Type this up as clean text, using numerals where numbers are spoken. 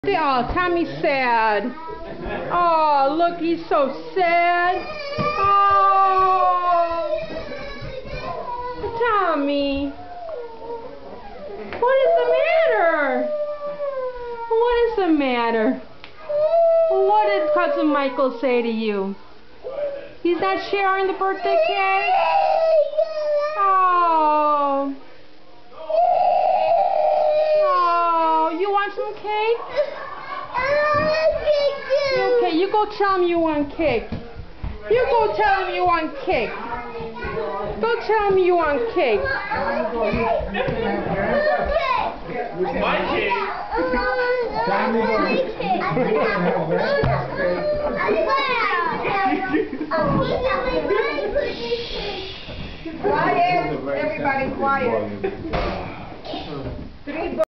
Oh, Tommy's sad. Oh, look, he's so sad. Oh, Tommy. What is the matter? What is the matter? What did Cousin Michael say to you? He's not sharing the birthday cake? Oh. Oh, you want some cake? Okay, you go tell him you want cake. You go tell him you want cake. Go tell him you want cake. It's my cake. Quiet, everybody quiet.